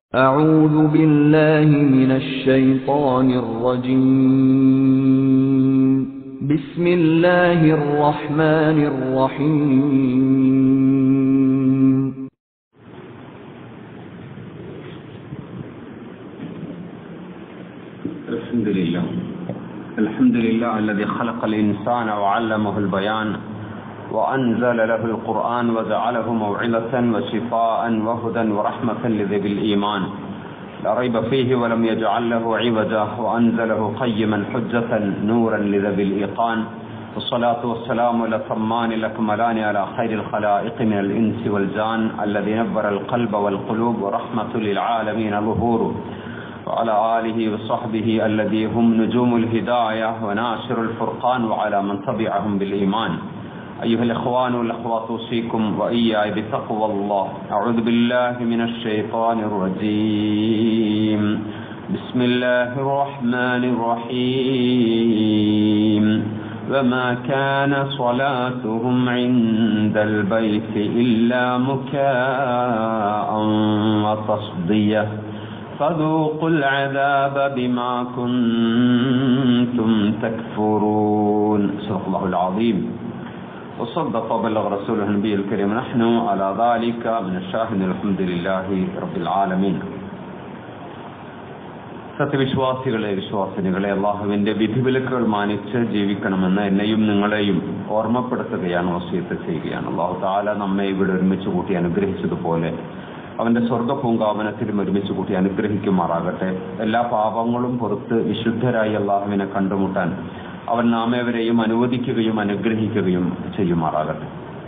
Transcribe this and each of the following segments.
أعوذ بالله من الشيطان الرجيم بسم الله الرحمن الرحيم الحمد لله الذي خلق الإنسان وعلمه البيان وأنزل له القرآن وجعله موعظة وشفاء وهدى ورحمة لذوي الإيمان لا ريب فيه ولم يجعل له عوجا وأنزله قيما حجة نورا لذوي الإيقان والصلاة والسلام الأتمان الأكملان على خير الخلائق من الإنس والجان الذي نبر القلب والقلوب ورحمة للعالمين ظهوره وعلى آله وصحبه الذي هم نجوم الهداية وناشر الفرقان وعلى من تبعهم بالإيمان. أيها الإخوان والأخوات أوصيكم وإياي بتقوى الله. أعوذ بالله من الشيطان الرجيم. بسم الله الرحمن الرحيم. وما كان صلاتهم عند البيت إلا مكاء وتصدية فذوقوا العذاب بما كنتم تكفرون. صدق الله العظيم وصدق وبلغ رسوله النبي الكريم. نحن على ذلك من الشاهدين الحمد لله رب العالمين. സത്യവിശ്വാസികളെ വിശ്വാസിനികളെ അള്ളാഹുവിന്റെ വിധിവിലക്കുകൾ മാനിച്ച് ജീവിക്കണമെന്ന് എന്നെയും നിങ്ങളെയും ഓർമ്മപ്പെടുത്തുകയാണ്, വസിയത്ത് ചെയ്യുകയാണ്. അള്ളാഹു തആല നമ്മെ ഇവിടെ ഒരുമിച്ച് കൂട്ടി അനുഗ്രഹിച്ചതുപോലെ അവന്റെ സ്വർഗ്ഗ പൂങ്കാവനത്തിലും ഒരുമിച്ച് കൂട്ടി അനുഗ്രഹിക്കുമാറാകട്ടെ. എല്ലാ പാപങ്ങളും പുറത്ത് വിശുദ്ധരായി അള്ളാഹുവിനെ കണ്ടുമുട്ടാൻ അവൻ നാമേവരെയും അനുവദിക്കുകയും അനുഗ്രഹിക്കുകയും ചെയ്യുമാറാകട്ടെ.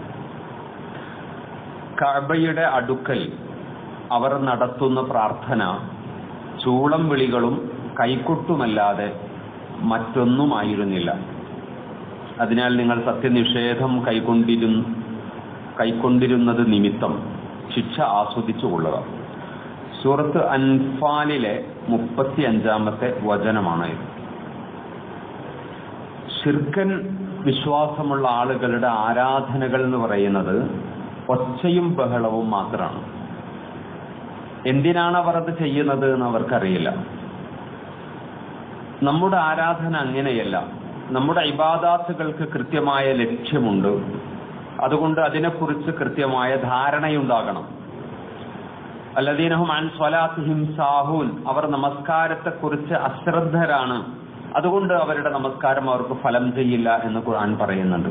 കഅബയുടെ അടുക്കൽ അവർ നടത്തുന്ന പ്രാർത്ഥന ചൂളം വിളികളും കൈകൊട്ടുമല്ലാതെ മറ്റൊന്നുമായിരുന്നില്ല. അതിനാൽ നിങ്ങൾ സത്യനിഷേധം കൈക്കൊണ്ടിരുന്നത് നിമിത്തം ശിക്ഷ ആസ്വദിച്ചു കൊള്ളുക. സൂറത്ത് അൻഫാലിലെ 35-ാമത്തെ വചനമാണ് ഇത്. ശിർക്കൻ വിശ്വാസമുള്ള ആളുകളുടെ ആരാധനകൾ എന്ന് പറയുന്നത് ഒച്ചയും ബഹളവും മാത്രമാണ്. എന്തിനാണ് അവർ അത് ചെയ്യുന്നത് എന്ന് അവർക്കറിയില്ല. നമ്മുടെ ആരാധന അങ്ങനെയല്ല. നമ്മുടെ ഇബാദാത്തുകൾക്ക് കൃത്യമായ ലക്ഷ്യമുണ്ട്. അതുകൊണ്ട് അതിനെക്കുറിച്ച് കൃത്യമായ ധാരണയുണ്ടാകണം. അല്ലദീനഹും അൻ സ്വലാത്തിഹിം സാഹൂൻ, അവർ നമസ്കാരത്തെക്കുറിച്ച് അശ്രദ്ധരാണ്, അതുകൊണ്ട് അവരുടെ നമസ്കാരം അവർക്ക് ഫലം ചെയ്യില്ല എന്ന് ഖുർആൻ പറയുന്നുണ്ട്.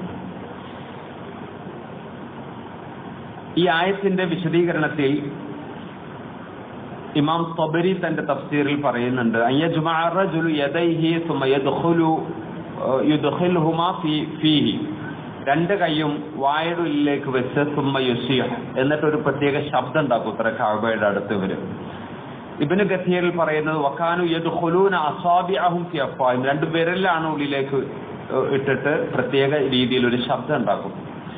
ഈ ആയത്തിന്റെ വിശദീകരണത്തിൽ ഇമാം തബരി തന്റെ തഫ്സീറിൽ പറയുന്നുണ്ട്, അയ്യജ്മഅ റജുലു യദൈഹി സുമ്മ യുദ്ഖിലുഹുമാ ഫീഹി, രണ്ട് കൈയും വായുടെ ഉള്ളിലേക്ക് വെച്ച് സുമ്മ യുസിഹ്, എന്നിട്ടൊരു പ്രത്യേക ശബ്ദം ഉണ്ടാക്കും ഇത്ര കഅബയുടെ അടുത്ത് വരും. ഇബ്നു കസീറിൽ പറയുന്നത് വകാനു യദ്ഖുലൂന അസാബിഅഹും ഫി അഫ്വാഹിം, രണ്ട് വിരലാണ് ഉള്ളിലേക്ക് ഇട്ടിട്ട് പ്രത്യേക രീതിയിൽ ഒരു ശബ്ദം ഉണ്ടാക്കും.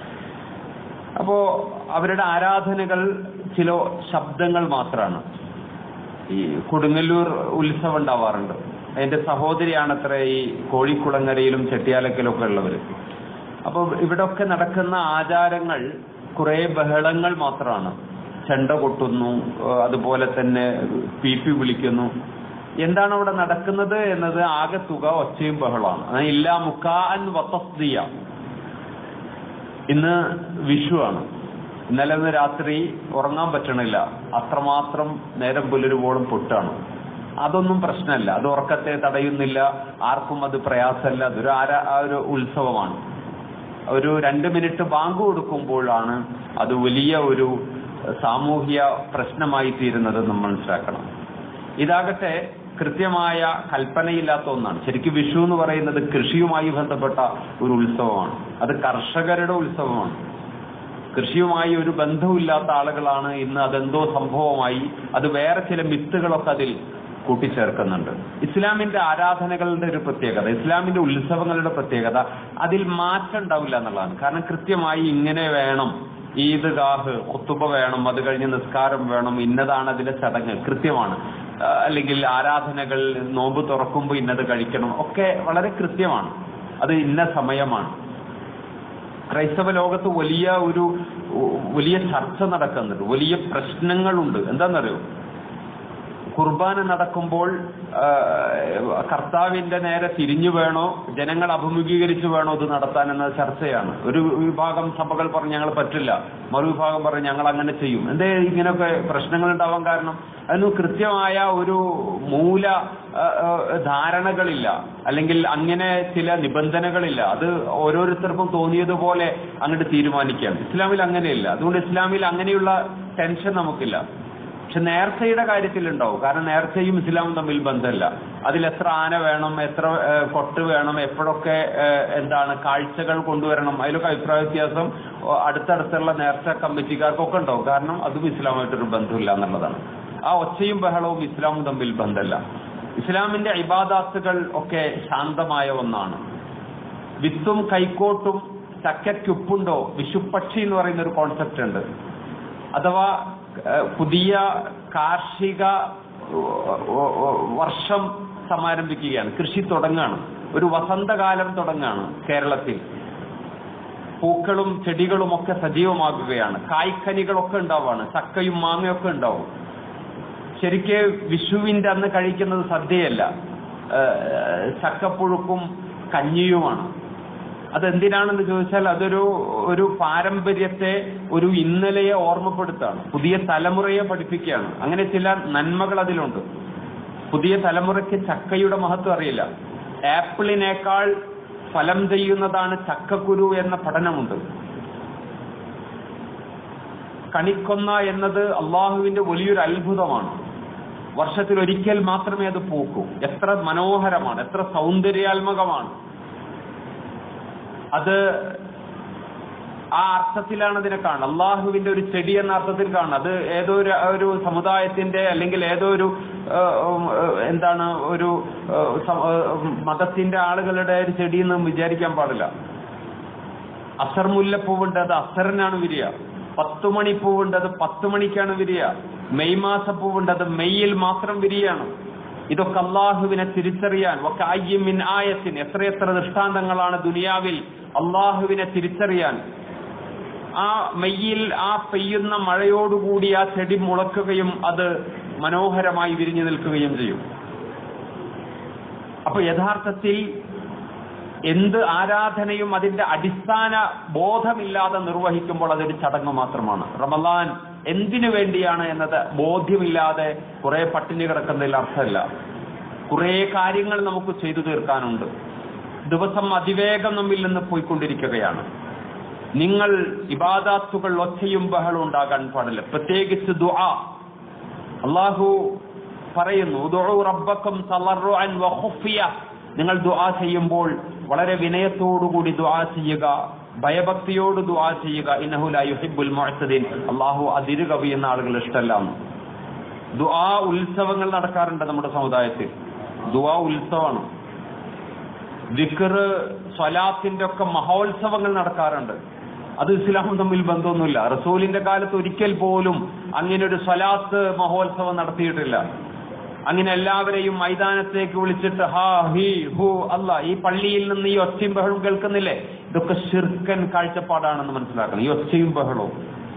അപ്പോ അവരുടെ ആരാധനകൾ ചില ശബ്ദങ്ങൾ മാത്രമാണ്. ഈ കൊടുങ്ങല്ലൂർ ഉത്സവം ഉണ്ടാവാറുണ്ട്. അതിന്റെ സഹോദരിയാണത്ര ഈ കോഴിക്കുളങ്ങരയിലും ചെട്ടിയാലക്കലും ഒക്കെ ഉള്ളവര്. അപ്പൊ ഇവിടൊക്കെ നടക്കുന്ന ആചാരങ്ങൾ കുറെ ബഹളങ്ങൾ മാത്രമാണ്. ചെണ്ട കൊട്ടുന്നു, അതുപോലെ തന്നെ പീപ്പി വിളിക്കുന്നു. എന്താണ് അവിടെ നടക്കുന്നത് എന്നത് ആകെ തുക ഒച്ചയും ബഹളമാണ്. ഇല്ലാ മുക്കാഅൻ വതസ്ദിയ. ഇന്ന് വിഷു ആണ്. ഇന്നലെ രാത്രി ഉറങ്ങാൻ പറ്റണില്ല, അത്രമാത്രം നേരം പുലരുവോളം പൊട്ടാണ്. അതൊന്നും പ്രശ്നമല്ല, അത് ഉറക്കത്തെ തടയുന്നില്ല, ആർക്കും അത് പ്രയാസമല്ല. അതൊരു ഉത്സവമാണ്. ഒരു 2 മിനിറ്റ് ബാങ്ക് കൊടുക്കുമ്പോഴാണ് അത് വലിയ ഒരു സാമൂഹ്യ പ്രശ്നമായി തീരുന്നത് നമ്മൾ മനസ്സിലാക്കണം. ഇതാകട്ടെ കൃത്യമായ കൽപ്പനയില്ലാത്ത ഒന്നാണ്. ശരിക്കും വിഷു എന്ന് പറയുന്നത് കൃഷിയുമായി ബന്ധപ്പെട്ട ഒരു ഉത്സവമാണ്. അത് കർഷകരുടെ ഉത്സവമാണ്. കൃഷിയുമായി ഒരു ബന്ധവുമില്ലാത്ത ആളുകളാണ് ഇന്ന് അതെന്തോ സംഭവമായി, അത് വേറെ ചില മിത്തുകളൊക്കെ അതിൽ കൂട്ടിച്ചേർക്കുന്നുണ്ട്. ഇസ്ലാമിന്റെ ആരാധനകളുടെ ഒരു പ്രത്യേകത, ഇസ്ലാമിന്റെ ഉത്സവങ്ങളുടെ പ്രത്യേകത, അതിൽ മാറ്റം ഉണ്ടാവില്ല എന്നുള്ളതാണ്. കാരണം കൃത്യമായി ഇങ്ങനെ വേണം, ഈദ്ഗാഹ് ഖുതുബ വേണം, അത് കഴിഞ്ഞ് നിസ്കാരം വേണം, ഇന്നതാണ് അതിന്റെ ചടങ്ങ്, കൃത്യമാണ്. അല്ലെങ്കിൽ ആരാധനകൾ, നോമ്പ് തുറക്കുമ്പോൾ ഇന്നത് കഴിക്കണം, ഒക്കെ വളരെ കൃത്യമാണ്. അത് ഇന്ന സമയമാണ്. ക്രൈസ്തവ ലോകത്ത് വലിയ ചർച്ച നടക്കുന്നുണ്ട്, വലിയ പ്രശ്നങ്ങളുണ്ട്. എന്താണെന്നറിയോ? കുർബാന നടക്കുമ്പോൾ കർത്താവിന്റെ നേരെ തിരിഞ്ഞു വേണോ ജനങ്ങൾ അഭിമുഖീകരിച്ചു വേണോ ഇത് നടത്താൻ എന്ന ചർച്ചയാണ്. ഒരു വിഭാഗം സഭകൾ പറഞ്ഞ് ഞങ്ങൾ പറ്റില്ല, മറുവിഭാഗം പറഞ്ഞ് ഞങ്ങൾ അങ്ങനെ ചെയ്യും. എന്തേ ഇങ്ങനെയൊക്കെ പ്രശ്നങ്ങൾ ഉണ്ടാവാൻ കാരണം? അതിന് കൃത്യമായ ഒരു മൂല ധാരണകളില്ല, അല്ലെങ്കിൽ അങ്ങനെ ചില നിബന്ധനകളില്ല. അത് ഓരോരുത്തർക്കും തോന്നിയതുപോലെ അങ്ങോട്ട് തീരുമാനിക്കുകയാണ്. ഇസ്ലാമിൽ അങ്ങനെയില്ല. അതുകൊണ്ട് ഇസ്ലാമിൽ അങ്ങനെയുള്ള ടെൻഷൻ നമുക്കില്ല. പക്ഷെ നേർച്ചയുടെ കാര്യത്തിലുണ്ടാവും. കാരണം നേർച്ചയും ഇസ്ലാമും തമ്മിൽ ബന്ധമില്ല. അതിൽ എത്ര ആന വേണം, എത്ര കൊട്ട് വേണം, എപ്പോഴൊക്കെ കാഴ്ചകൾ കൊണ്ടുവരണം, അതിലൊക്കെ അഭിപ്രായ വ്യത്യാസം അടുത്തടുത്തുള്ള നേർച്ച കമ്മിറ്റിക്കാർക്കൊക്കെ ഉണ്ടാവും. കാരണം അതും ഇസ്ലാമായിട്ടൊരു ബന്ധമില്ല എന്നുള്ളതാണ്. ആ ഒച്ചയും ബഹളവും ഇസ്ലാമും തമ്മിൽ ബന്ധമല്ല. ഇസ്ലാമിന്റെ ഇബാദാത്തുകൾ ഒക്കെ ശാന്തമായ ഒന്നാണ്. വിത്തും കൈക്കോട്ടും ചക്കയ്ക്കുപ്പുണ്ടോ, വിഷുപ്പക്ഷി എന്ന് പറയുന്ന ഒരു കോൺസെപ്റ്റ് ഉണ്ട്. അഥവാ പുതിയ കാർഷിക വർഷം സമാരംഭിക്കുകയാണ്, കൃഷി തുടങ്ങാണ്, ഒരു വസന്തകാലം തുടങ്ങാണ്. കേരളത്തിൽ പൂക്കളും ചെടികളും ഒക്കെ സജീവമാകുകയാണ്, കായ്ക്കനികളൊക്കെ ഉണ്ടാവാണ്, ചക്കയും മാങ്ങയൊക്കെ ഉണ്ടാവും. ശരിക്ക് വിഷുവിന്റെ അന്ന് കഴിക്കുന്നത് സദ്യയല്ല, ചക്കപ്പുഴുക്കും കഞ്ഞിയുമാണ്. അതെന്തിനാണെന്ന് ചോദിച്ചാൽ ഒരു പാരമ്പര്യത്തെ, ഒരു ഇന്നലെയെ ഓർമ്മപ്പെടുത്താണ്, പുതിയ തലമുറയെ പഠിപ്പിക്കുകയാണ്. അങ്ങനെ ചില നന്മകൾ അതിലുണ്ട്. പുതിയ തലമുറയ്ക്ക് ചക്കയുടെ മഹത്വം അറിയില്ല. ആപ്പിളിനേക്കാൾ ഫലം ചെയ്യുന്നതാണ് ചക്കക്കുരു എന്ന പഠനമുണ്ട്. കണിക്കൊന്ന എന്നത് അള്ളാഹുവിന്റെ വലിയൊരു അത്ഭുതമാണ്. വർഷത്തിൽ ഒരിക്കൽ മാത്രമേ അത് പൂക്കൂ. എത്ര മനോഹരമാണ്, എത്ര സൗന്ദര്യാത്മകമാണ്. അത് ആ അർത്ഥത്തിലാണ് അതിനെ കാണുന്നത്. അള്ളാഹുവിന്റെ ഒരു ചെടി എന്ന അർത്ഥത്തിൽ കാണുന്നത്. അത് ഏതോ ഒരു സമുദായത്തിന്റെ അല്ലെങ്കിൽ ഏതോ ഒരു ഒരു മതത്തിന്റെ ആളുകളുടെ ഒരു ചെടി എന്ന് വിചാരിക്കാൻ പാടില്ല. അസർ മുല്ലപ്പൂവുണ്ട്, അത് അസറിനാണ് വിരിയ. 10 മണിപ്പൂവുണ്ട്, അത് 10 മണിക്കാണ് വിരിയ. മെയ് മാസപ്പൂവുണ്ട്, അത് മെയ്യിൽ മാത്രം വിരിയാണ്. ഇതൊക്കെ അള്ളാഹുവിനെ തിരിച്ചറിയാൻ മിൻ ആയത്തിൻ, എത്രയെത്ര ദൃഷ്ടാന്തങ്ങളാണ് ദുനിയാവിൽ അള്ളാഹുവിനെ തിരിച്ചറിയാൻ. ആ മെയ്യിൽ ആ പെയ്യുന്ന മഴയോടുകൂടി ആ ചെടി മുളക്കുകയും അത് മനോഹരമായി വിരിഞ്ഞു നിൽക്കുകയും ചെയ്യും. അപ്പൊ യഥാർത്ഥത്തിൽ എന്ത് ആരാധനയും അതിന്റെ അടിസ്ഥാന ബോധമില്ലാതെ നിർവഹിക്കുമ്പോൾ അതൊരു ചടങ്ങ് മാത്രമാണ്. റമളാൻ എന്തിനു വേണ്ടിയാണ് എന്നത് ബോധ്യമില്ലാതെ കുറെ പട്ടിണി കിടക്കുന്നതിൽ അർത്ഥമില്ല. കുറെ കാര്യങ്ങൾ നമുക്ക് ചെയ്തു തീർക്കാനുണ്ട്. ദിവസം അതിവേഗം നമ്മിൽ നിന്ന് പോയിക്കൊണ്ടിരിക്കുകയാണ്. നിങ്ങൾ ഇബാദാത്തുകൾ ഒച്ചയും ബഹളവും ഉണ്ടാകാൻ പാടില്ല. പ്രത്യേകിച്ച് ദുആ. അല്ലാഹു പറയുന്നു, ഉദ്ഉ റബ്ബക്കും തളർറുഅൻ വഖുഫിയ. നിങ്ങൾ ദുആ ചെയ്യുമ്പോൾ വളരെ വിനയത്തോടുകൂടി ദുആ ചെയ്യുക, ഭയഭക്തിയോട് ദുആ ചെയ്യുക. ഇന്നഹു ലാ യുഹിബ്ബുൽ മുഅ്തദീൻ. അല്ലാഹു അതിര് കവിയുന്ന ആളുകൾ ഇഷ്ടമല്ല. ദുആ ഉത്സവങ്ങൾ നടക്കാറുണ്ട് നമ്മുടെ സമുദായത്തിൽ. ദുആ ഉത്സവമാണ്. ദിക്ർ, സ്വലാത്തിന്റെ ഒക്കെ മഹോത്സവങ്ങൾ നടക്കാറുണ്ട്. അത് ഇസ്ലാമും തമ്മിൽ ബന്ധമൊന്നുമില്ല. റസൂലിന്റെ കാലത്ത് ഒരിക്കൽ പോലും അങ്ങനെ ഒരു സ്വലാത്ത് മഹോത്സവം നടത്തിയിട്ടില്ല. അങ്ങനെ എല്ലാവരെയും മൈതാനത്തേക്ക് വിളിച്ചിട്ട് ഹാ ഹി ഹു അല്ലാ, ഈ പള്ളിയിൽ നിന്ന് ഈ ഒച്ചയും ബഹളവും കേൾക്കുന്നില്ലേ, ഇതൊക്കെ ശിർക്കൻ കാഴ്ചപ്പാടാണെന്ന് മനസ്സിലാക്കണം. ഈ ഒച്ചയും ബഹളവും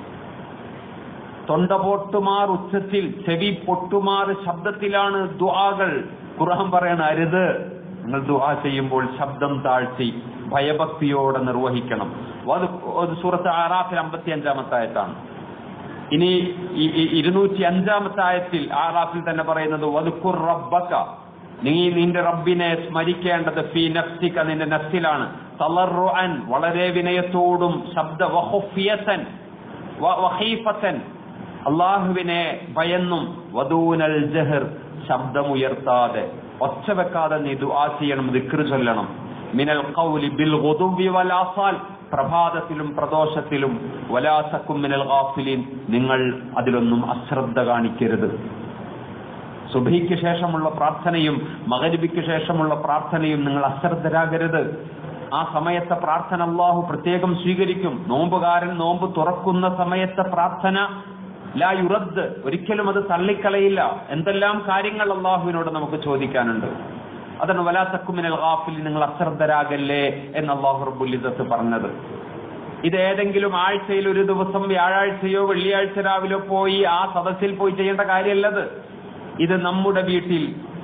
തൊണ്ട പൊട്ടുമാർ ഉച്ചത്തിൽ, ചെവി പൊട്ടുമാർ ശബ്ദത്തിലാണ് ദുആകൾ. ഖുർആൻ പറയണ അരുത്. നിങ്ങൾ ദുആ ചെയ്യുമ്പോൾ ശബ്ദം താഴ്ത്തി ഭയഭക്തിയോടെ നിർവഹിക്കണം. സൂറത്ത് ആറാഫിൽ 55-ാമത്തെ ആയത്താണ്. ഇനി 205-ാമത്തെ ആയത്തിൽ ആറാഫിൽ തന്നെ പറയുന്നത് വദ്കുർ റബ്ബക, നീ നിന്റെ റബ്ബിനെ സ്മരിക്കേണ്ടത് ഫീ നഫ്സിക, നിന്റെ നഫ്സിലാണ്. തളർറുഅൻ, വളരെ വിനയത്തോടും, ശബ്ദ വഖുഫിയതൻ വഖീഫതൻ, അല്ലാഹുവിനെ ഭയന്നും, വദൂനൽ ജഹർ, ശബ്ദമുയർത്താതെ ഒച്ച വെക്കാതെ നീ ദുആ ചെയ്യണം, ദിക്ർ ചൊല്ലണം. മിനൽ ഖൗലി ബിൽ ഗുദുവി വൽ ആസാൽ, പ്രഭാതത്തിലും പ്രദോഷത്തിലും. വലാ തകും മിനൽ ഗാഫിലീൻ, നിങ്ങൾ അതിലൊന്നും അശ്രദ്ധ കാണിക്കരുത്. സുബ്ഹിക്ക് ശേഷമുള്ള പ്രാർത്ഥനയും മഗ്രിബിക്ക് ശേഷമുള്ള പ്രാർത്ഥനയും നിങ്ങൾ അശ്രദ്ധരാകരുത്. ആ സമയത്തെ പ്രാർത്ഥന അല്ലാഹു പ്രത്യേകം സ്വീകരിക്കും. നോമ്പുകാരൻ നോമ്പ് തുറക്കുന്ന സമയത്തെ പ്രാർത്ഥന ലാ യുറദ്, ഒരിക്കലും അത് തള്ളിക്കളയില്ല. എന്തെല്ലാം കാര്യങ്ങൾ അല്ലാഹുവിനോട് നമുക്ക് ചോദിക്കാനുണ്ട്. അതാണ് വലാ തകും മിനൽ ഗാഫിലീൻ, നിങ്ങൾ അശ്രദ്ധരാകല്ലേ എന്ന് അല്ലാഹു റബ്ബുൽ ഇസ്സത്ത് പറഞ്ഞത്. ഇത് ഏതെങ്കിലും ആഴ്ചയിൽ ഒരു ദിവസം വ്യാഴാഴ്ചയോ വെള്ളിയാഴ്ച രാവിലെ പോയി ആ സദസ്സിൽ പോയി ചെയ്യേണ്ട കാര്യമല്ലത്. ഇത് നമ്മുടെ വീട്ടിൽ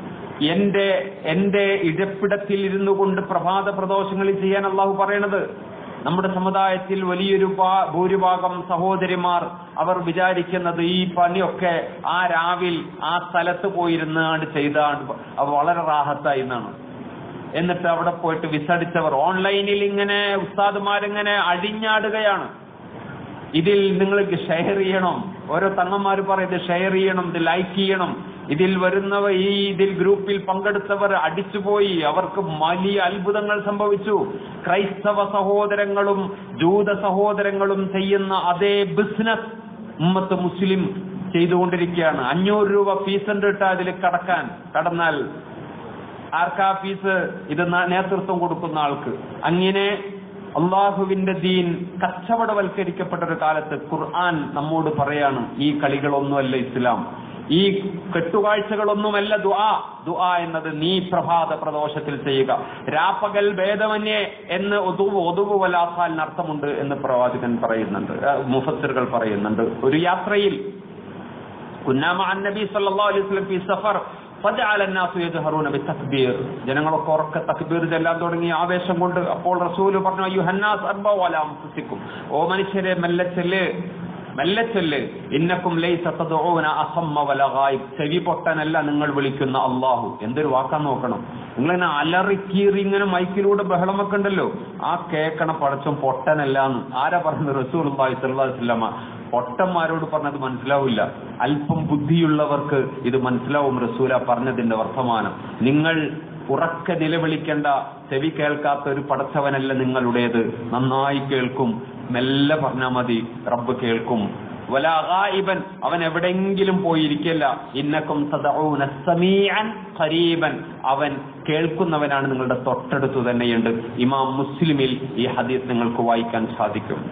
എന്റെ ഇടപ്പിടത്തിൽ ഇരുന്നു കൊണ്ട് പ്രഭാത പ്രദോഷങ്ങളിൽ ചെയ്യാൻ അള്ളാഹു പറയണത്. നമ്മുടെ സമുദായത്തിൽ വലിയൊരു ഭൂരിഭാഗം സഹോദരിമാർ അവർ വിചാരിക്കുന്നത് ഈ പണിയൊക്കെ ആ രാവിൽ ആ സ്ഥലത്ത് പോയിരുന്നാണ്ട് ചെയ്താണ് വളരെ റാഹത്തായി എന്നാണ്. എന്നിട്ട് അവിടെ പോയിട്ട് വിസടിച്ചവർ ഓൺലൈനിൽ ഇങ്ങനെ ഉസ്താദുമാരിങ്ങനെ അടിഞ്ഞാടുകയാണ്. ഇതിൽ നിങ്ങൾക്ക് ഷെയർ ചെയ്യണം, ഓരോ തങ്ങന്മാര് പറയുന്നത് ഷെയർ ചെയ്യണം, ഇത് ലൈക്ക് ചെയ്യണം, ഇതിൽ വരുന്നവർ ഇതിൽ ഗ്രൂപ്പിൽ പങ്കെടുത്തവർ അടിച്ചുപോയി, അവർക്ക് വലിയ അത്ഭുതങ്ങൾ സംഭവിച്ചു. ക്രൈസ്തവ സഹോദരങ്ങളും ജൂത സഹോദരങ്ങളും ചെയ്യുന്ന അതേ ബിസിനസ് ഉമ്മത്ത് മുസ്ലിം ചെയ്തുകൊണ്ടിരിക്കുകയാണ്. 500 രൂപ ഫീസ് ഉണ്ട് അതിൽ കടന്നാൽ ആർക്കാ ഫീസ്? ഇത് നേതൃത്വം കൊടുക്കുന്ന ആൾക്ക്. അങ്ങനെ അള്ളാഹുവിന്റെ ദീൻ കച്ചവടവൽക്കരിക്കപ്പെട്ട ഒരു കാലത്ത് ഖുർആൻ നമ്മോട് പറയാണ്, ഈ കളികളൊന്നുമല്ല ഇസ്ലാം, ഈ കെട്ടുകാഴ്ചകളൊന്നുമല്ല ദുആ എന്നത് നീ പ്രഭാത പ്രദോഷത്തിൽ ചെയ്യുക. രാപ്പകൽ ഭേദമന്യേ എന്ന് ഒതുവ് വലാസാലിന് അർത്ഥമുണ്ട് എന്ന് പ്രവാചകൻ പറയുന്നുണ്ട്, മുഫസ്സിറുകൾ പറയുന്നുണ്ട്. ഒരു യാത്രയിൽ കുന്നാ മഅ നബി സല്ലല്ലാഹു അലൈഹി വസല്ലം ഫീ സഫർ ഫജഅല അന്നാസു യജ്ഹറൂന ബിത്തക്ബീർ, ജനങ്ങളൊക്കെ ഉറക്കെ തക്ബീർ ചൊല്ലാൻ തുടങ്ങി ആവേശം കൊണ്ട്. അപ്പോൾ റസൂൽ പറഞ്ഞു, അയ്യുഹന്നാസ് അർബഉ അലാ അൻഫുസിക്കും, ഓ മനുഷ്യരെ മെല്ലെ ചൊല്ല്, ഇന്നക്കും ലൈസ തദ്ഊന അസമ്മ വല ഗായിബ്, ചെവി പൊട്ടനല്ല നിങ്ങൾ വിളിക്കുന്ന അല്ലാഹു. എന്തൊരു വാക്കാൻ നോക്കണം. നിങ്ങളിങ്ങനെ അലറിക്കീറി ഇങ്ങനെ മൈക്കിലൂടെ ബഹളം വെക്കണ്ടല്ലോ, ആ കേൾക്കണ പടച്ചോൻ പൊട്ടനല്ലാന്ന് ആരാ പറഞ്ഞത്? റസൂലുള്ളാഹി സ്വല്ലല്ലാഹു അലൈഹി വസല്ലമ. പൊട്ടന്മാരോട് പറഞ്ഞത് മനസ്സിലാവില്ല, അല്പം ബുദ്ധിയുള്ളവർക്ക് ഇത് മനസ്സിലാവും റസൂല പറഞ്ഞതിന്റെ വർത്തമാനം. നിങ്ങൾ ഉറക്കെ നിലവിളിക്കേണ്ട, ചെവി കേൾക്കാത്ത ഒരു പടച്ചവനല്ല നിങ്ങളുടേത്, നന്നായി കേൾക്കും, മെല്ലെ പറഞ്ഞാൽ മതി, റബ്ബ് കേൾക്കും. വലാ ഗായിബൻ, അവൻ എവിടെയെങ്കിലും പോയിരിക്കല്ല. ഇന്നക്കും തദഊന സമീഅൻ ഖരീബൻ, അവൻ കേൾക്കുന്നവനാണ്, നിങ്ങളുടെ തൊട്ടടുത്ത് തന്നെയുണ്ട്. ഇമാം മുസ്ലിമിൽ ഈ ഹദീസ് നിങ്ങൾക്ക് വായിക്കാൻ സാധിക്കും.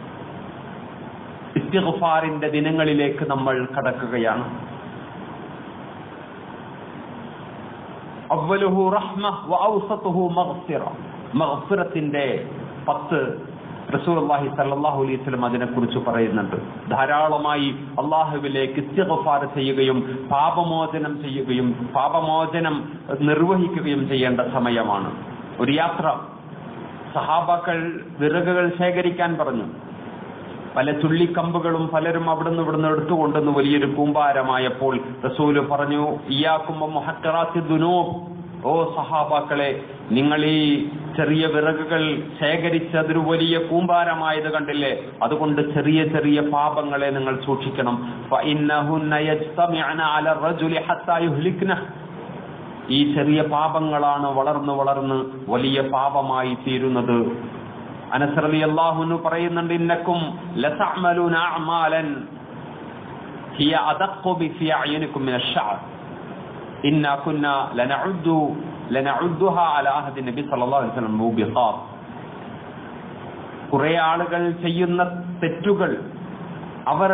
ഇസ്തിഗ്ഫാറിന്റെ ദിനങ്ങളിലേക്ക് നമ്മൾ കടക്കുകയാണ്. അവ്വലുഹു റഹ്മ വഔസതുഹു മഗ്ഫിറ, മഗ്ഫിറത്തിന്റെ 10 റസൂലുള്ളാഹി സ്വല്ലല്ലാഹു അലൈഹി വസല്ലം അതിനെക്കുറിച്ച് പറയുന്നുണ്ട്. ധാരാളമായി അള്ളാഹുവിലേക്ക് ഇസ്തിഗ്ഫാർ ചെയ്യുകയും പാപമോചനം നിർവഹിക്കുകയും ചെയ്യേണ്ട സമയമാണ്. ഒരു യാത്ര, സഹാബാക്കൾ വിറകുകൾ ശേഖരിക്കാൻ പറഞ്ഞു. പല ചുള്ളിക്കമ്പുകളും പലരും അവിടുന്ന് ഇവിടുന്ന് എടുത്തുകൊണ്ടെന്ന് വലിയൊരു കൂമ്പാരമായപ്പോൾ റസൂല് പറഞ്ഞു, ഇയ്യാകും മുഹഖറാത്തി ദുനൂബ്, ഓ സഹാബാക്കളെ, നിങ്ങൾ ഈ ചെറിയ വിറകുകൾ ശേഖരിച്ചതൊരു വലിയ കൂമ്പാരമായത് കണ്ടില്ലേ, അതുകൊണ്ട് ചെറിയ ചെറിയ പാപങ്ങളെ നിങ്ങൾ സൂക്ഷിക്കണം. ഫഇന്നഹുന്ന യജ്തമിഅന അല റജുലി ഹത്താ യുഹ്ലിക്നഹു, ഈ ചെറിയ പാപങ്ങളാണ് വളർന്ന് വളർന്ന് വലിയ പാപമായി തീരുന്നത്. അനസ് റളിയല്ലാഹു അൻഹു പറയുന്നുണ്ട്, ഇന്നക്കും ലതഅമലൂന അഅമാലൻ ഹിയ അദഖു ഫി അയ്യുനികും മിന അശ്ശഅർ ഇന്നാ കുന്നാ ലനഉദ്ദുഹാ അലാ അഹദി നബി സല്ലല്ലാഹു അലൈഹി വസല്ലം മുബിഖാർ. കുറെ ആളുകൾ ചെയ്യുന്ന തെറ്റുകൾ, അവർ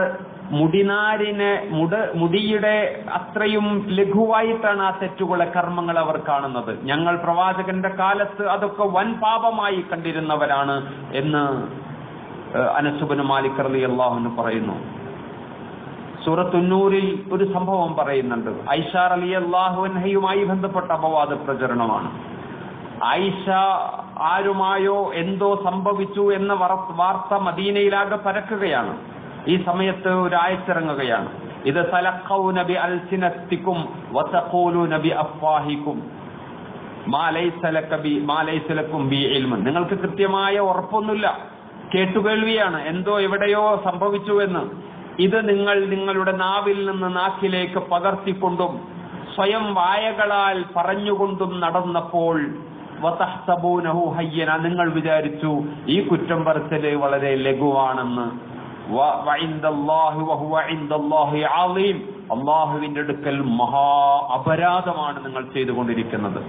മുടിയുടെ അത്രയും ലഘുവായിട്ടാണ് ആ തെറ്റുകളെ, കർമ്മങ്ങൾ അവർ കാണുന്നത്. ഞങ്ങൾ പ്രവാചകന്റെ കാലത്ത് അതൊക്കെ വൻ പാപമായി കണ്ടിരുന്നവരാണ് എന്ന് അനസ് ഇബ്നു മാലിക് റളിയല്ലാഹു അൻഹു പറയുന്നു. സൂറത്തുൻ നൂറിൽ ഒരു സംഭവം പറയുന്നുണ്ട്. ആയിഷ റളിയല്ലാഹു അൻഹയുമായി ബന്ധപ്പെട്ട അപവാദ പ്രചരണമാണ്. ആയിഷ ആരുമായോ എന്തോ സംഭവിച്ചു എന്ന വാർത്ത മദീനയിലാകെ പരക്കുകയാണ്. ഈ സമയത്ത് ഒരു ആയത്തിറങ്ങുകയാണ്, ഇത് തലഖൗന ബി അൽസിനത്തികും വതഖൂലുന ബി അഫ്വാഹികും മാ ലൈസ ലക്കും ബി ഇൽമുൻ. നിങ്ങൾക്ക് കൃത്യമായ ഉറപ്പൊന്നുമില്ല, കേട്ടുകേൾവിയാണ്, എന്തോ എവിടെയോ സംഭവിച്ചു എന്ന്. ഇത് നിങ്ങൾ നിങ്ങളുടെ നാവിൽ നിന്ന് നാക്കിലേക്ക് പകർത്തിക്കൊണ്ടും സ്വയം വായകളാൽ പറഞ്ഞുകൊണ്ടും നടന്നപ്പോൾ വതഹ്സബൂനഹു ഹയ്യന, നിങ്ങൾ വിചാരിച്ചു ഈ കുറ്റം പറച്ചില് വളരെ ലഘുവാണെന്ന്. അള്ളാഹുവിന്റെ അടുക്കൽ മഹാ അപരാധമാണ് നിങ്ങൾ ചെയ്തുകൊണ്ടിരിക്കുന്നത്.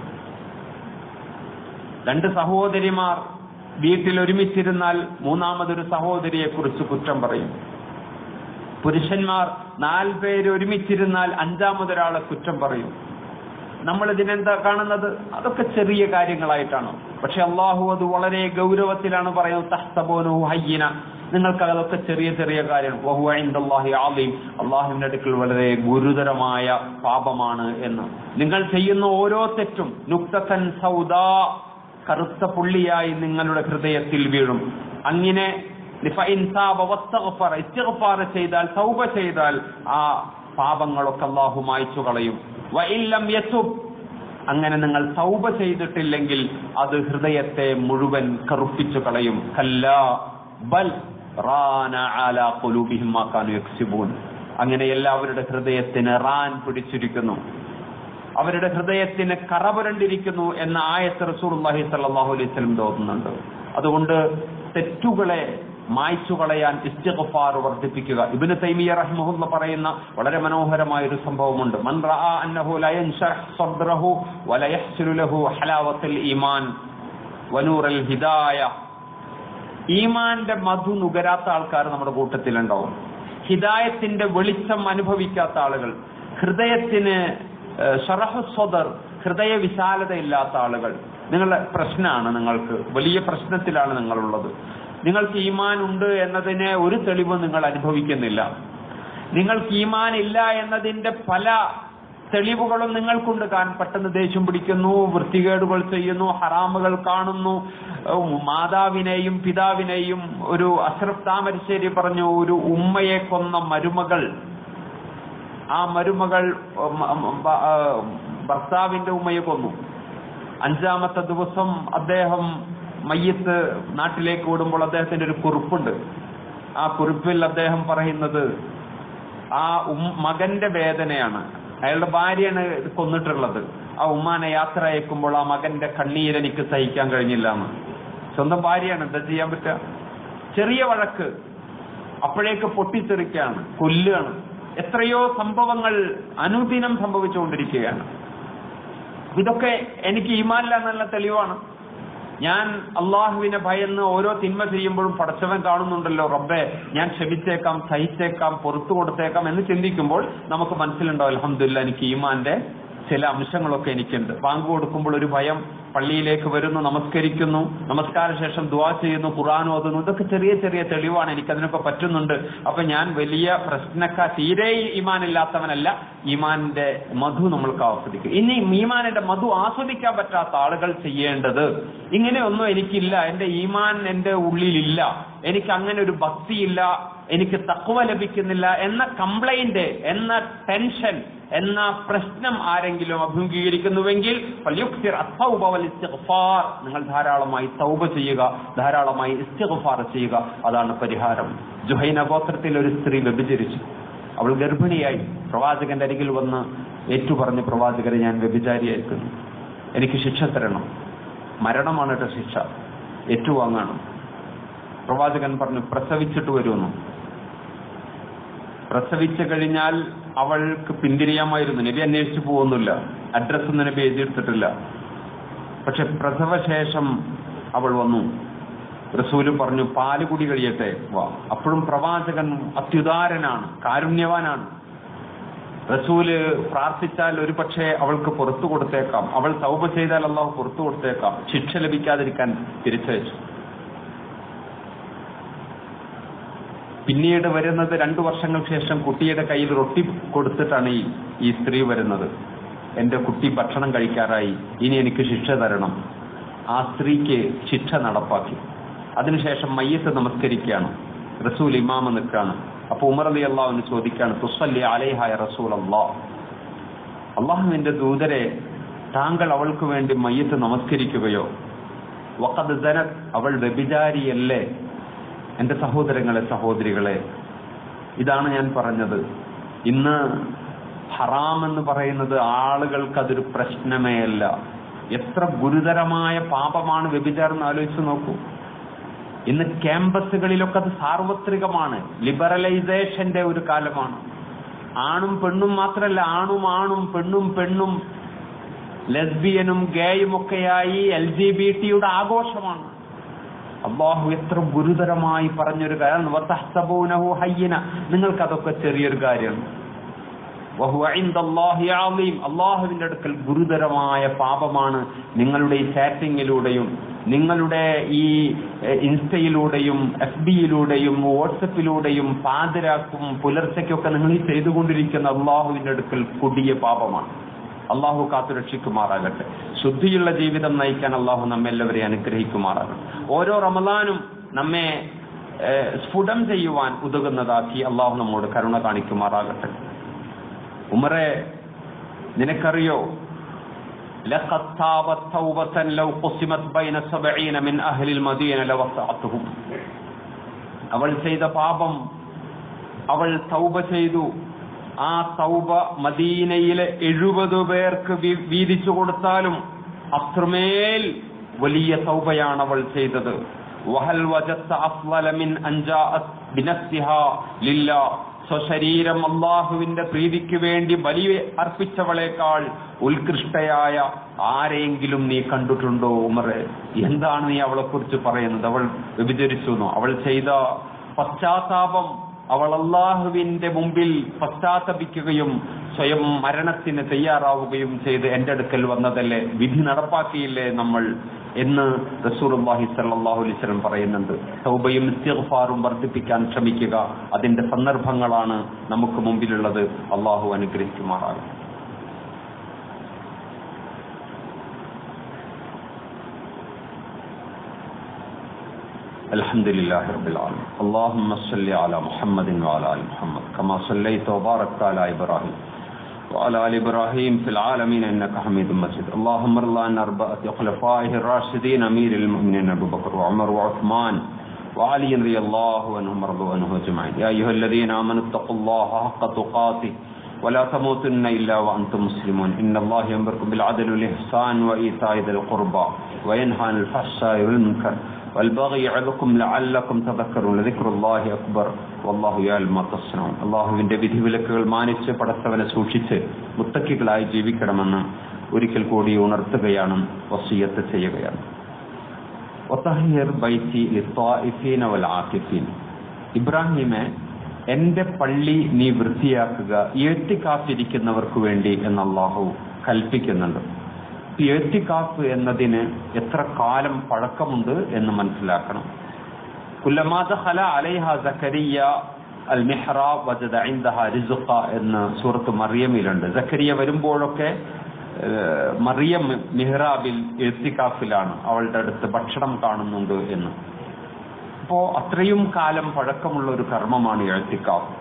2 സഹോദരിമാർ വീട്ടിൽ ഒരുമിച്ചിരുന്നാൽ മൂന്നാമതൊരു സഹോദരിയെ കുറിച്ച് കുറ്റം പറയും. പുരുഷന്മാർ 4 പേര് ഒരുമിച്ചിരുന്നാൽ 5-മതൊരാളെ കുറ്റം പറയും. നമ്മൾ ഇതിനെന്താ കാണുന്നത്? അതൊക്കെ ചെറിയ കാര്യങ്ങളായിട്ടാണ്. പക്ഷെ അള്ളാഹു അത് വളരെ ഗൗരവത്തിലാണ് പറയുന്നത്. തഹ്സബൂനഹു ഹയ്യിന, നിങ്ങൾക്ക് അതൊക്കെ ചെറിയ ചെറിയ കാര്യം. വഹുവ ഇൻദല്ലാഹി അളീം, അള്ളാഹുവിന്റെ അടുക്കൽ വളരെ ഗുരുതരമായ പാപമാണ് എന്ന്. നിങ്ങൾ ചെയ്യുന്ന ഓരോ തെറ്റും നുക്തൻ സൗദാ, കറുത്ത പുള്ളിയായി നിങ്ങളുടെ ഹൃദയത്തിൽ വീഴും. അങ്ങനെ ഇസ്തിഗ്ഫാർ ചെയ്താൽ, തൗബ ചെയ്താൽ ആ പാപങ്ങളൊക്കെ അല്ലാഹു മായ്ച്ചു കളയും. വഇല്ലം യതുബ്, അങ്ങനെ നിങ്ങൾ തൗബ ചെയ്തിട്ടില്ലെങ്കിൽ അത് ഹൃദയത്തെ മുഴുവൻ കറുപ്പിച്ചു കളയും. കല്ലാ ബൽ റാന അലാ ഖുലൂബിഹിം മാ കാനൂ യക്സിബൂൻ, അങ്ങനെ എല്ലാവരുടെ ഹൃദയത്തിന് റാൻ പിടിച്ചിരിക്കുന്നു, അവരുടെ ഹൃദയത്തിന് കറപുരണ്ടിരിക്കുന്നു എന്ന ആയത്ത് റസൂലുള്ളാഹി സ്വല്ലല്ലാഹു അലൈഹി വസല്ലം തോന്നുന്നുണ്ട്. അതുകൊണ്ട് തെറ്റുകളെ മായ്ച്ചു കളയാൻ ഇസ്തിഗ്ഫാർ വർദ്ധിപ്പിക്കുക. ഇബ്നു തൈമിയ്യ റഹിമഹുല്ലാ പറയുന്ന വളരെ മനോഹരമായ ഒരു സംഭവമുണ്ട്. മൻ റആ അന്നഹു ലാ യൻശറഹ് സദ്റഹു വലാ യഹ്സുലു ലഹു ഹലാവത്തുൽ ഈമാൻ വനൂറുൽ ഹിദായ. ഈമാന്റെ മധു നുകരാത്ത ആൾക്കാർ നമ്മുടെ കൂട്ടത്തിലുണ്ടാവും. ഹിദായത്തിന്റെ വെളിച്ചം അനുഭവിക്കാത്ത ആളുകൾ, ഹൃദയത്തിന് ശറഹു സദർ, ഹൃദയ വിശാലതയില്ലാത്ത ആളുകൾ. നിങ്ങളുടെ പ്രശ്നമാണ്, നിങ്ങൾക്ക് വലിയ പ്രശ്നത്തിലാണ് നിങ്ങളുള്ളത്. നിങ്ങൾക്ക് ഈമാൻ ഉണ്ട് എന്നതിന് ഒരു തെളിവ് നിങ്ങൾ അനുഭവിക്കുന്നില്ല. നിങ്ങൾക്ക് ഈമാൻ ഇല്ല എന്നതിന്റെ പല തെളിവുകളും നിങ്ങൾക്കുണ്ട്. പെട്ടെന്ന് ദേഷ്യം പിടിക്കുന്നു, വൃത്തികേടുകൾ ചെയ്യുന്നു, ഹറാമുകൾ കാണുന്നു, മാതാവിനെയും പിതാവിനെയും. ഒരു അഷ്റഫ് താമരശ്ശേരി പറഞ്ഞു, ഒരു ഉമ്മയെ കൊന്ന മരുമകൾ, ആ മരുമകൾ ഭർത്താവിന്റെ ഉമ്മയെ കൊന്നു. 5-ാമത്തെ ദിവസം അദ്ദേഹം മയ്യത്ത് നാട്ടിലേക്ക് വിടുമ്പോൾ അദ്ദേഹത്തിന്റെ ഒരു കുറിപ്പുണ്ട്. ആ കുറിപ്പിൽ അദ്ദേഹം പറയുന്നത് ആ മകന്റെ വേദനയാണ്. അയാളുടെ ഭാര്യയാണ് കൊന്നിട്ടുള്ളത്. ആ ഉമ്മാനെ യാത്ര അയക്കുമ്പോൾ ആ മകന്റെ കണ്ണീരെനിക്ക് സഹിക്കാൻ കഴിഞ്ഞില്ല എന്ന്. സ്വന്തം ഭാര്യയാണ്, എന്താ ചെയ്യാൻ പറ്റുക? ചെറിയ വഴക്ക്, അപ്പോഴേക്ക് പൊട്ടിത്തെറിക്കുകയാണ്, കൊല്ലുകയാണ്. എത്രയോ സംഭവങ്ങൾ അനുദിനം സംഭവിച്ചുകൊണ്ടിരിക്കുകയാണ്. ഇതൊക്കെ എനിക്ക് ഈമാനില്ല എന്നുള്ള തെളിവാണ്. ഞാൻ അള്ളാഹുവിനെ ഭയന്ന് ഓരോ തിന്മ ചെയ്യുമ്പോഴും പടച്ചവൻ കാണുന്നുണ്ടല്ലോ, റബ്ബേ ഞാൻ ക്ഷമിച്ചേക്കാം, സഹിച്ചേക്കാം, പുറത്തു കൊടുത്തേക്കാം എന്ന് ചിന്തിക്കുമ്പോൾ നമുക്ക് മനസ്സിലുണ്ടാവും, അൽഹംദുലില്ലാ എനിക്ക് ഈമാന്റെ ചില അംശങ്ങളൊക്കെ എനിക്കുണ്ട്. ബാങ്ക് കൊടുക്കുമ്പോൾ ഒരു ഭയം, പള്ളിയിലേക്ക് വരുന്നു, നമസ്കരിക്കുന്നു, നമസ്കാര ശേഷം ദുആ ചെയ്യുന്നു, ഖുർആൻ ഓതുന്നു. ഇതൊക്കെ ചെറിയ ചെറിയ തെളിവാണ്, എനിക്കതിനൊക്കെ പറ്റുന്നുണ്ട്. അപ്പൊ ഞാൻ വലിയ തീരെ ഈമാൻ ഇല്ലാത്തവനല്ല. ഈമാനിന്റെ മധു നമ്മൾക്ക് ആസ്വദിക്കും. ഇനി ഈമാനിന്റെ മധു ആസ്വദിക്കാൻ പറ്റാത്ത ആളുകൾ ചെയ്യേണ്ടത്, ഇങ്ങനെയൊന്നും എനിക്കില്ല, എന്റെ ഈമാൻ എന്റെ ഉള്ളിലില്ല, എനിക്ക് അങ്ങനെ ഒരു ഭക്തിയില്ല, എനിക്ക് തഖ്വ ലഭിക്കുന്നില്ല എന്ന കംപ്ലൈന്റ്, എന്ന ടെൻഷൻ, എന്ന പ്രശ്നം ആരെങ്കിലും അഭിമുഖീകരിക്കുന്നുവെങ്കിൽ നിങ്ങൾ ധാരാളമായി തൗബ ചെയ്യുക, ധാരാളമായി ഇസ്തിഗ്ഫാർ ചെയ്യുക. അതാണ് പരിഹാരം. ജുഹൈന ഗോത്രത്തിൽ ഒരു സ്ത്രീ വ്യഭിചരിച്ചു. അവൾ ഗർഭിണിയായി പ്രവാചകന്റെ അരികിൽ വന്ന് ഏറ്റുപറഞ്ഞ്, പ്രവാചകരെ ഞാൻ വ്യഭിചാരിയായിരിക്കുന്നു, എനിക്ക് ശിക്ഷ തരണം, മരണമാണ് കേട്ടോ ശിക്ഷ, ഏറ്റുവാങ്ങാണ്. പ്രവാചകൻ പറഞ്ഞു, പ്രസവിച്ചിട്ട് വരുമെന്നു. പ്രസവിച്ചു കഴിഞ്ഞാൽ അവൾക്ക് പിന്തിരിയാമായിരുന്നു. നബി അന്വേഷിച്ചു പോകുന്നില്ല, അഡ്രസ്സൊന്നും നബി എഴുതിയെടുത്തിട്ടില്ല. പക്ഷെ പ്രസവശേഷം അവൾ വന്നു. റസൂല് പറഞ്ഞു, പാല് കുടി കഴിയട്ടെ വാ. അപ്പോഴും പ്രവാചകൻ അത്യുദാരനാണ്, കാരുണ്യവാനാണ്. റസൂല് പ്രാർത്ഥിച്ചാൽ ഒരു പക്ഷേ അവൾക്ക് പുറത്തു കൊടുത്തേക്കാം, അവൾ തൗബ ചെയ്താൽ അള്ളാഹു പുറത്തു കൊടുത്തേക്കാം, ശിക്ഷ ലഭിക്കാതിരിക്കാൻ തിരിച്ചയച്ചു. പിന്നീട് വരുന്നത് 2 വർഷങ്ങൾക്ക് ശേഷം കുട്ടിയുടെ കയ്യിൽ റൊട്ടി കൊടുത്തിട്ടാണ് ഈ സ്ത്രീ വരുന്നത്. എന്റെ കുട്ടി ഭക്ഷണം കഴിക്കാറായി, ഇനി എനിക്ക് ശിക്ഷ തരണം. ആ സ്ത്രീക്ക് ശിക്ഷ നടപ്പാക്കി. അതിനുശേഷം മയ്യത്ത് നമസ്കരിക്കുകയാണ്. റസൂൽ ഇമാമ നിൽക്കുകയാണ്. അപ്പൊ ഉമർ റളിയല്ലാഹു അൻഹു ചോദിക്കുകയാണ്, തുസല്ലി അലൈഹാ യാ റസൂലല്ലാഹ്, അല്ലാഹുവിന്റെ ദൂതരെ, താങ്കൾ അവൾക്ക് വേണ്ടി മയ്യത്ത് നമസ്കരിക്കുകയോ? വഖദ് സനത്, അവൾ വ്യഭിചാരിയല്ലേ? എന്റെ സഹോദരങ്ങളെ, സഹോദരികളെ, ഇതാണ് ഞാൻ പറഞ്ഞത്. ഇന്ന് ഹറാം എന്ന് പറയുന്നത് ആളുകൾക്ക് അതൊരു പ്രശ്നമേ അല്ല. എത്ര ഗുരുതരമായ പാപമാണ് വ്യഭിചാരം എന്ന് ആലോചിച്ച് നോക്കൂ. ഇന്ന് ക്യാമ്പസുകളിലൊക്കെ അത് സാർവത്രികമാണ്. ലിബറലൈസേഷന്റെ ഒരു കാലമാണ്. ആണും പെണ്ണും മാത്രമല്ല, ആണും പെണ്ണും പെണ്ണും ലെസ്ബിയനും ഗേയും ഒക്കെയായി LGBT-യുടെ ആഘോഷമാണ്. അല്ലാഹു എത്ര ഗുരുതരമായി പറഞ്ഞൊരു കാര്യം, വതഹ്സബൂനഹു ഹയ്യിന, നിങ്ങൾക്കതൊക്കെ ചെറിയൊരു കാര്യമാണ്. വഹുവ ഇൻദല്ലാഹി അളീം, അല്ലാഹുവിന്റെ അടുക്കൽ ഗുരുതരമായ പാപമാണ് നിങ്ങളുടെ ഈ ചാറ്റിങ്ങിലൂടെയും നിങ്ങളുടെ ഈ ഇൻസ്റ്റയിലൂടെയും FB-യിലൂടെയും വാട്സപ്പിലൂടെയും പാതിരാക്കും പുലർച്ചയ്ക്കൊക്കെ നിങ്ങൾ ഈ ചെയ്തുകൊണ്ടിരിക്കുന്ന അള്ളാഹുവിന്റെ അടുക്കൽ കൊടിയ പാപമാണ്. അള്ളാഹു കാത്തുരക്ഷിക്കുമാറാകട്ടെ. ശുദ്ധിയുള്ള ജീവിതം നയിക്കാൻ അള്ളാഹു നമ്മെല്ലാവരെയും അനുഗ്രഹിക്കുമാറാകട്ടെ. ഓരോ റമദാനും നമ്മെ സ്ഫുടം ചെയ്യുവാൻ ഉതകുന്നതാക്കി അള്ളാഹു നമ്മോട് കരുണ കാണിക്കുമാറാകട്ടെ. ഉമറെ, നിനക്കറിയോ, ലഖദ് താബത് തൗബതൻ ലൗ ഖുസിമത് ബൈന 70 മിൻ അഹ്ലിൽ മദീന ലവസഅതുഹും. അവൾ ചെയ്ത പാപം, അവൾ തൗബ ചെയ്തു. ആ തൗബ മദീനയിലെ 70 പേർക്ക് വീതിച്ചു കൊടുത്താലും അത്രമേൽ വലിയ തൗബയാണ് അവൾ ചെയ്തത്. വഹൽ വജത്ത അഫ്ളല മിൻ അൻജാഅത് ബിനഫ്സിഹാ ലില്ലാഹ്. സ്വശരീരം അള്ളാഹുവിന്റെ പ്രീതിക്ക് വേണ്ടി ബലി അർപ്പിച്ചവളേക്കാൾ ഉത്കൃഷ്ടയായ ആരെങ്കിലും നീ കണ്ടിട്ടുണ്ടോ ഉമറെ? എന്താണ് നീ അവളെ കുറിച്ച് പറയുന്നത്? അവൾ വ്യഭിചരിച്ചു എന്നോ? അവൾ ചെയ്ത പശ്ചാത്താപം, അവൾ അള്ളാഹുവിന്റെ മുമ്പിൽ പശ്ചാത്തപിക്കുകയും സ്വയം മരണത്തിന് തയ്യാറാവുകയും ചെയ്ത് എന്റെ അടുക്കൽ വന്നതല്ലേ, വിധി നടപ്പാക്കിയില്ലേ നമ്മൾ എന്ന് റസൂലുള്ളാഹി സ്വല്ലല്ലാഹു അലൈഹി വസല്ലം പറയുന്നുണ്ട്. തൗബയും ഇസ്തിഗ്ഫാറും വർദ്ധിപ്പിക്കാൻ ശ്രമിക്കുക. അതിന്റെ സന്ദർഭങ്ങളാണ് നമുക്ക് മുമ്പിലുള്ളത്. അള്ളാഹു അനുഗ്രഹിക്കുമാറാകും. അൽഹംദുലില്ലാഹി റബ്ബിൽ ആലമീൻ. അല്ലാഹുമ്മ സ്വല്ലി അലാ മുഹമ്മദിൻ വഅലാ ആലി മുഹമ്മദ് കമാ സ്വല്ലൈത വബാറക്ത അലാ ഇബ്രാഹിം وعلى آل إبراهيم في العالمين إنك حميد مجيد. اللهم ارض عن أربعة خلفائه الراشدين أمير المؤمنين أبو بكر وعمر وعثمان وعلي رضي الله عنهم ورضوا عنه أجمعين. يا أيها الذين آمنوا اتقوا الله حق تقاته ولا تموتن إلا وأنتم مسلمون. إن الله يأمركم بالعدل والإحسان وإيتاء ذي القربى وينهى عن الفحشاء والمنكر والبغي يعظكم لعلكم تذكرون. لذكر الله أكبر والله يعلم ما تصنعون. അള്ളാഹുവിന്റെ വിധിവിലക്കുകൾ മാനിച്ച് പടച്ചവനെ സൂക്ഷിച്ച് മുത്തക്കികളായി ജീവിക്കണമെന്ന് ഒരിക്കൽ കൂടി ഉണർത്തുകയാണ്, വസിയത്ത് ചെയ്യുകയാണ്. വതഹ്ഹിർ ബൈതി ലിത്വാഇഫീന വൽ ആകിഫീൻ. ഇബ്രാഹിമെ, എന്റെ പള്ളി നീ വൃത്തിയാക്കുക ഇഅ്തികാഫിരിക്കുന്നവർക്ക് വേണ്ടി എന്ന് അള്ളാഹു കൽപ്പിക്കുന്നുണ്ട്. ഇഅ്തികാഫ് എന്നതിന് എത്ര കാലം പഴക്കമുണ്ട് എന്ന് മനസ്സിലാക്കണം. കുല്ലമാ ദഖല അലൈഹാ സക്കരിയ അൽ മിഹ്റാബ് വജദ ഇൻദഹാ റിസ്ഖ എന്ന് സൂറത്ത് മറിയമിലുണ്ട്. സക്കരിയ വരുമ്പോഴൊക്കെ മറിയം മിഹ്റാബിൽ ഇഅ്തികാഫിലാണ്, അവളുടെ അടുത്ത് ഭക്ഷണം കാണുന്നുണ്ട് എന്ന്. അപ്പോ അത്രയും കാലം പഴക്കമുള്ള ഒരു കർമ്മമാണ് ഇഅ്തികാഫ്.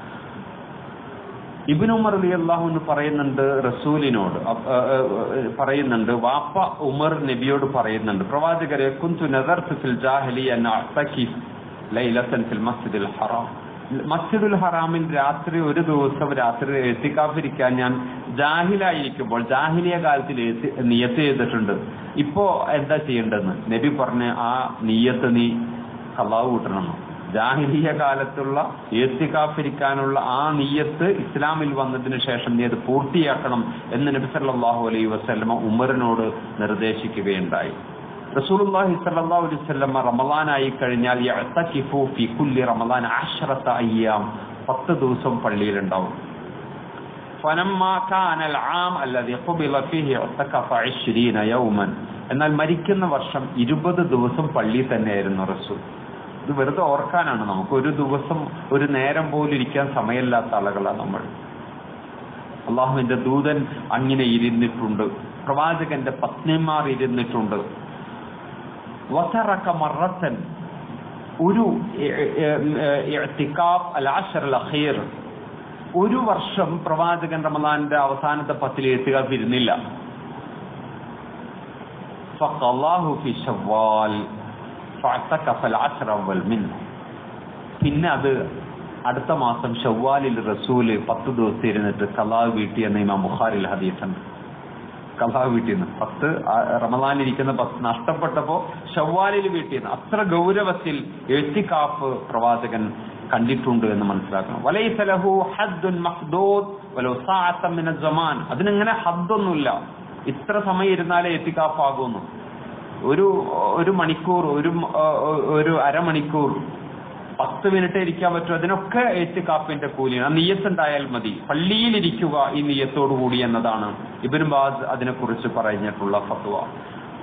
ഇബ്നു ഉമർ റളിയല്ലാഹു അൻഹു പറയുന്നുണ്ട്, റസൂലിനോട് പറയുന്നുണ്ട്, വാപ്പ ഉമർ നബിയോട് പറയുന്നുണ്ട്, പ്രവാചകരെ, കുന്തു നദർതു ഫിൽ ജാഹിലിയ്യ അൻ അഅ്തകിഫ് ലൈലതൻ ഫിൽ മസ്ജിദിൽ ഹറാം. മസ്ജിദുൽ ഹറാമിൽ രാത്രി ഒരു ദിവസം രാത്രി ഇഅ്തികാഫിരിക്കാൻ ഞാൻ ജാഹിലായിരിക്കുമ്പോൾ ജാഹിലിയ കാലത്തിൽ നിയത്ത് ചെയ്തിട്ടുണ്ട്. ഇപ്പോ എന്താ ചെയ്യേണ്ടതെന്ന് നബി പറഞ്ഞ്, ആ നിയത്ത് നീ ഖളാ കൂട്ടണം. ജാഹിലിയ കാലത്തുള്ള ഇഅ്തികാഫിരിക്കാനുള്ള ആ നിയ്യത്ത് ഇസ്ലാമിൽ വന്നതിന് ശേഷം നീ അത് പൂർത്തിയാക്കണം എന്ന് നബി സല്ലല്ലാഹു അലൈഹി വസല്ലമ ഉമറിനോട് നിർദ്ദേശിക്കുകയുണ്ടായി. റസൂലുള്ളാഹി സല്ലല്ലാഹു അലൈഹി വസല്ലമ റമളാനായി കഴിഞ്ഞാൽ യഅ്തകിഫു ഫി കുല്ലി റമളാൻ 10 അയ്യാം, 10 ദിവസം പള്ളിയിലുണ്ടാവും. ഫലമ്മാ കാനൽ ആം അല്ലദീ ഖുബില ഫീഹി ഇഅ്തകഫ 20 യൗമൻ. എന്നാൽ മരിക്കുന്ന വർഷം 20 ദിവസം പള്ളിയിൽ തന്നെയായിരുന്നു റസൂൽ. ഇത് വെറുതെ ഓർക്കാനാണ്. നമുക്ക് ഒരു ദിവസം ഒരു നേരം പോലും ഇരിക്കാൻ സമയമില്ലാത്ത ആളുകളാണ് നമ്മൾ. അള്ളാഹുവിന്റെ ദൂതൻ അങ്ങനെ ഇരുന്നിട്ടുണ്ട്, പ്രവാചകന്റെ പത്നിമാർ ഇരുന്നിട്ടുണ്ട്. വതറക മറത്തൻ, ഒരു ഇഅ്തികാഫ് അൽ അശ്ർ അൽ അഖീർ, ഒരു വർഷം പ്രവാചകൻ റമളാന്റെ അവസാനത്തെ 10 ഇഅ്തികാഫ് ഇരുന്നില്ല. ഫഖല്ലാഹു ഫി ശവ്വാൽ പിന്നെ അത് അടുത്ത മാസം ഷവ്വാലിൽ റസൂല് 10 ദിവസം ഇരുന്നിട്ട് ഖളാ വീട്ടി എന്ന ഇമാം ബുഖാരിൽ ഹദീസുണ്ട്. ഖളാ വീട്ടിന്ന് 10 റമളാനിരിക്കുന്ന 10 നഷ്ടപ്പെട്ടപ്പോ ഷവ്വാലിൽ വീട്ടിന്ന്. അത്ര ഗൗരവത്തിൽ ഇഅ്തികാഫ് പ്രവാചകൻ കണ്ടിട്ടുണ്ട് എന്ന് മനസ്സിലാക്കണം. വലൈസ ലഹു ഹദ്ദുൻ മഹ്ദൂദ് വലൗ സഅതൻ മിന സമാൻ. അതിനെങ്ങനെ ഹദ്ദൊന്നുമില്ല, ഇത്ര സമയം ഇരുന്നാലേ ഇഅ്തികാഫ് ആകുന്നു. ഒരു മണിക്കൂർ, ഒരു അരമണിക്കൂർ, 10 മിനിറ്റ് ഇരിക്കാൻ പറ്റും. അതിനൊക്കെ ഇഅ്തികാഫിന്റെ കൂലിയാണ്. ആ നിയ്യത്ത് ഉണ്ടായാൽ മതി. പള്ളിയിൽ ഇരിക്കുക ഈ നിയ്യത്തോടു കൂടി എന്നതാണ് ഇബ്നു ബാസ് അതിനെക്കുറിച്ച് പറഞ്ഞിട്ടുള്ള ഫത്വ.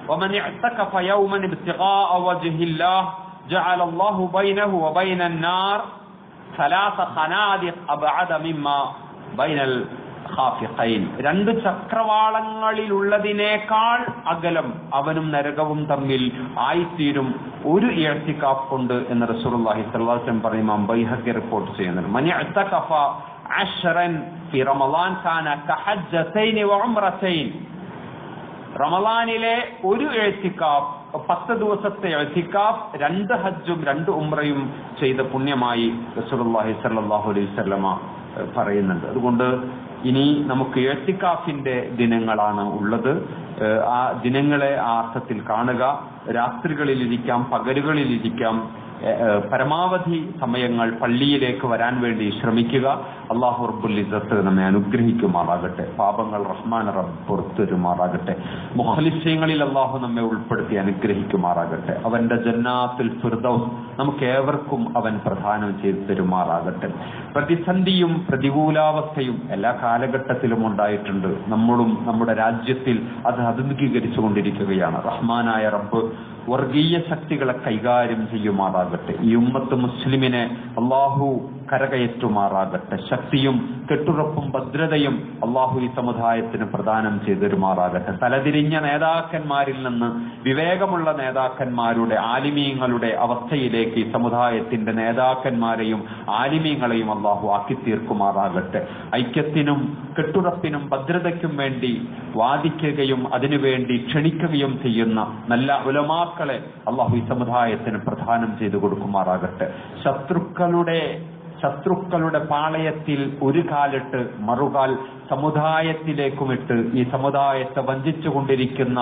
ومن اعتكف يوما ابتغاء وجه الله جعل الله بينه وبين النار 3 خنادق أبعد مما بين الخافقين. 2 ചക്രവാളങ്ങളിലുള്ളതിനേക്കാൾ അകലം അവനും നരകവും തമ്മിൽ ആയിത്തീരും ഒരു ഇഅ്തികാഫ് കൊണ്ട് എന്ന് റസൂലുള്ളാഹി സ്വല്ലല്ലാഹു അലൈഹി വസല്ലം പറയുമ്പോൾ ബൈഹഖി റിപ്പോർട്ട് ചെയ്യുന്നുണ്ട്. മൻ ഇഅ്തകഫ 10 ഫി റമളാൻ കാന കഹജ്ജതൈൻ വഉംറതൈൻ. റമളാനിലെ ഒരു ഇഅ്തികാഫ് 10 ദിവസത്തെ ഇഅ്തികാഫ് 2 ഹജ്ജും 2 ഉംറയും ചെയ്ത പുണ്യമായി റസൂലുള്ളാഹി സ്വല്ലല്ലാഹു അലൈഹി വസല്ലം പറയുന്നുണ്ട്. അതുകൊണ്ട് ഇനി നമുക്ക് ഇഅ്തികാഫിന്റെ ദിനങ്ങളാണ് ഉള്ളത്. ആ ദിനങ്ങളെ ആ അർത്ഥത്തിൽ കാണുക. രാത്രികളിലിരിക്കാം, പകലുകളിലിരിക്കാം, പരമാവധി സമയങ്ങൾ പള്ളിയിലേക്ക് വരാൻ വേണ്ടി ശ്രമിക്കുക. അല്ലാഹു റബ്ബുൽ ഇസ്സത്ത് നമ്മെ അനുഗ്രഹിക്കുമാറാകട്ടെ. പാപങ്ങൾ റഹ്മാൻ റബ്ബ് പുറത്തുവരുമാറാകട്ടെ. മുഖ്ലിസീങ്ങളിൽ അല്ലാഹു നമ്മെ ഉൾപ്പെടുത്തി അനുഗ്രഹിക്കുമാറാകട്ടെ. അവന്റെ ജന്നാത്തുൽ ഫിർദൗസ് നമുക്ക് ഏവർക്കും അവൻ പ്രദാനം ചെയ്തു തരുമാറാകട്ടെ. പ്രതിസന്ധിയും പ്രതികൂലാവസ്ഥയും എല്ലാ കാലഘട്ടത്തിലും ഉണ്ടായിട്ടുണ്ട്. നമ്മളും നമ്മുടെ രാജ്യത്തിൽ അത് അഭിമുഖീകരിച്ചുകൊണ്ടിരിക്കുകയാണ്. റഹ്മാനായ റബ്ബ് വർഗീയ ശക്തികളെ കൈകാര്യം ചെയ്യുമാറാകട്ടെ. ഈ ഉമ്മത്ത് മുസ്ലിമിനെ അല്ലാഹു കരകയറ്റുമാറാകട്ടെ. ശക്തിയും കെട്ടുറപ്പും ഭദ്രതയും അല്ലാഹു ഈ സമുദായത്തിന് പ്രദാനം ചെയ്തുമാറാകട്ടെ. തലതിരിഞ്ഞ നേതാക്കന്മാരിൽ നിന്ന് വിവേകമുള്ള നേതാക്കന്മാരുടെ ആലിമീങ്ങളുടെ അവസ്ഥയിലേക്ക് ഈ സമുദായത്തിന്റെ നേതാക്കന്മാരെയും ആലിമീങ്ങളെയും അല്ലാഹു ആക്കി തീർക്കുമാറാകട്ടെ. ഐക്യത്തിനും കെട്ടുറപ്പിനും ഭദ്രതയ്ക്കും വേണ്ടി വാദിക്കുകയും അതിനുവേണ്ടി ക്ഷണിക്കുകയും ചെയ്യുന്ന നല്ല ഉലമാക്കളെ അല്ലാഹു ഈ സമുദായത്തിന് പ്രദാനം ചെയ്തു കൊടുക്കുമാറാകട്ടെ. ശത്രുക്കളുടെ പാളയത്തിൽ ഒരു കാലിട്ട് മറുകാൽ സമുദായത്തിലേക്കുമിട്ട് ഈ സമുദായത്തെ വഞ്ചിച്ചുകൊണ്ടിരിക്കുന്ന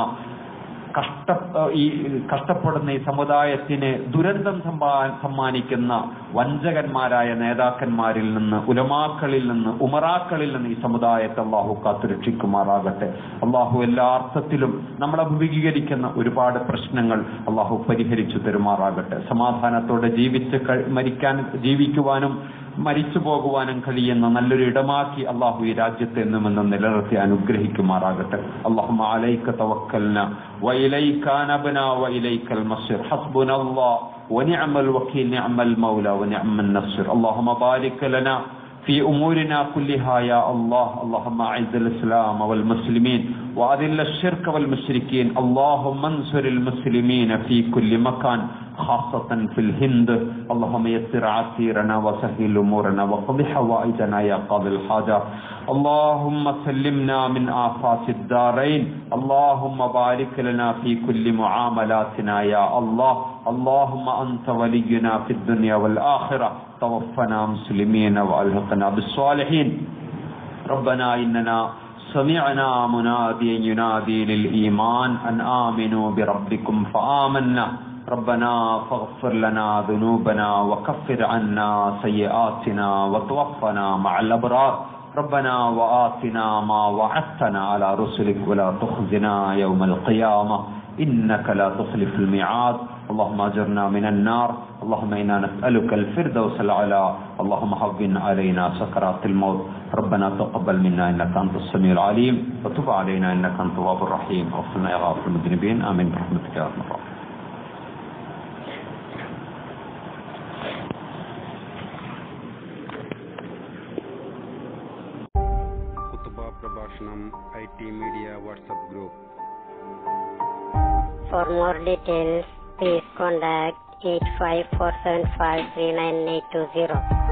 കഷ്ടപ്പെടുന്ന ഈ സമുദായത്തിന് ദുരന്തം സമ്മാനിക്കുന്ന വഞ്ചകന്മാരായ നേതാക്കന്മാരിൽ നിന്ന്, ഉലമാക്കളിൽ നിന്ന്, ഉമറാക്കളിൽ നിന്ന് ഈ സമുദായത്തെ അല്ലാഹു കാത്തുരക്ഷിക്കുമാറാകട്ടെ. അല്ലാഹു എല്ലാ അർത്ഥത്തിലും നമ്മൾ അഭിമുഖീകരിക്കുന്ന ഒരുപാട് പ്രശ്നങ്ങൾ അല്ലാഹു പരിഹരിച്ചു തരുമാറാകട്ടെ. സമാധാനത്തോടെ ജീവിക്കുവാനും മരിച്ചു പോകുവാനും കഴിയുന്ന നല്ലൊരു ഇടമാക്കി അല്ലാഹു ഈ രാജ്യത്തെ എന്നും നിലനിർത്തി അനുഗ്രഹിക്കുമാറാകട്ടെ. അല്ലാഹുമ്മ അലൈക തവക്കൽന വഇലൈക അനബ്നാ വഇലൈകൽ മസ്ഇർ ഹസ്ബുനല്ലാഹ് വനിഅമൽ വകീൽ നിഅമൽ മൗല വനിഅമൻ നസ്ർ. അല്ലാഹുമ്മ ബാരിക് ലനാ في أمورنا كلها يا الله. اللهم أعز الإسلام والمسلمين وأذل الشرك والمشركين. اللهم انصر المسلمين في كل مكان خاصة في الهند. اللهم يسر عسيرنا وسهل أمورنا وقض حوائجنا يا قاضي الحاجات. اللهم سلمنا من آفات الدارين. اللهم بارك لنا في كل معاملاتنا يا الله. اللهم أنت ولينا في الدنيا والآخرة. توفنا مسلمين وألحقنا بالصالحين. ربنا إننا سمعنا مناديا ينادي للإيمان أن آمنوا بربكم فآمنا. ربنا فاغفر لنا ذنوبنا وكفر عنا سيئاتنا وتوفنا مع الأبرار. ربنا وآتنا ما وعدتنا على رسلك ولا تخزنا يوم القيامة إنك لا تخلف الميعاد. اللهم أجرنا من النار. اللهم إنا نسألك الفردوس الأعلى. اللهم هون علينا سكرات الموت. ربنا تقبل منا إنك أنت السميع العليم وتب علينا إنك أنت التواب الرحيم. واغفر لنا يا غافر المذنبين. آمين برحمتك يا أرحم الراحمين. പ്രഭാഷണം IT Media WhatsApp group. For more details, please contact 8547539820.